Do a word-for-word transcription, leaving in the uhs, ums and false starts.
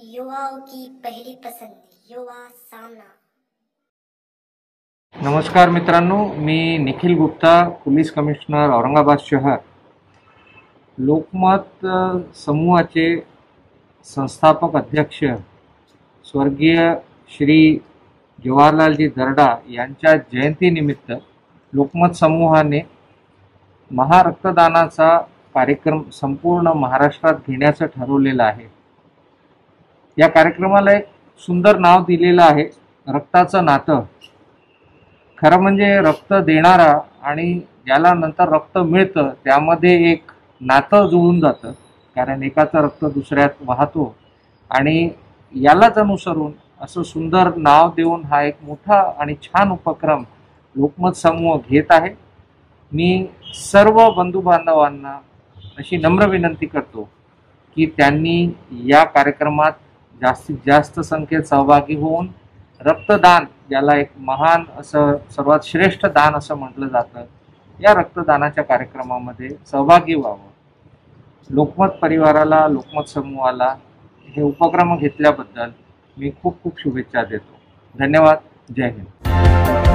युवाओं की पहली पसंद, युवा सामना। नमस्कार मित्रांनो, मी निखिल गुप्ता, पोलीस कमिशनर औरंगाबाद शहर. लोकमत अ, समूहाचे संस्थापक अध्यक्ष स्वर्गीय श्री जवाहरलालजी दर्डा यांच्या जयंतीनिमित्त लोकमत समूहाने महारक्तदानाचा कार्यक्रम संपूर्ण महाराष्ट्रात घेण्याचं ठरवलेलं आहे. या कार्यक्रमाला एक सुंदर नाव दिलेलं आहे, रक्ताचं नातं. खरं म्हणजे रक्त देणारा आणि ज्याला नंतर रक्त मिळतं त्यामध्ये एक नातं जुळून जातं, कारण एकाचं रक्त दुसऱ्यात वाहतो. आणि यालाच अनुसरून असं सुंदर नाव देऊन हा एक मोठा आणि छान उपक्रम लोकमत समूह घेत आहे. मी सर्व बंधू बांधवांना अशी नम्र विनंती करतो की त्यांनी या कार्यक्रमात जास्तीत जास्त संख्येत सहभागी होऊन रक्तदान, ज्याला एक महान असं सर्वात श्रेष्ठ दान असं म्हटलं जातं, या रक्तदानाच्या कार्यक्रमामध्ये सहभागी व्हावं. लोकमत परिवाराला, लोकमत समूहाला हे उपक्रम घेतल्याबद्दल मी खूप खूप शुभेच्छा देतो. धन्यवाद. जय हिंद.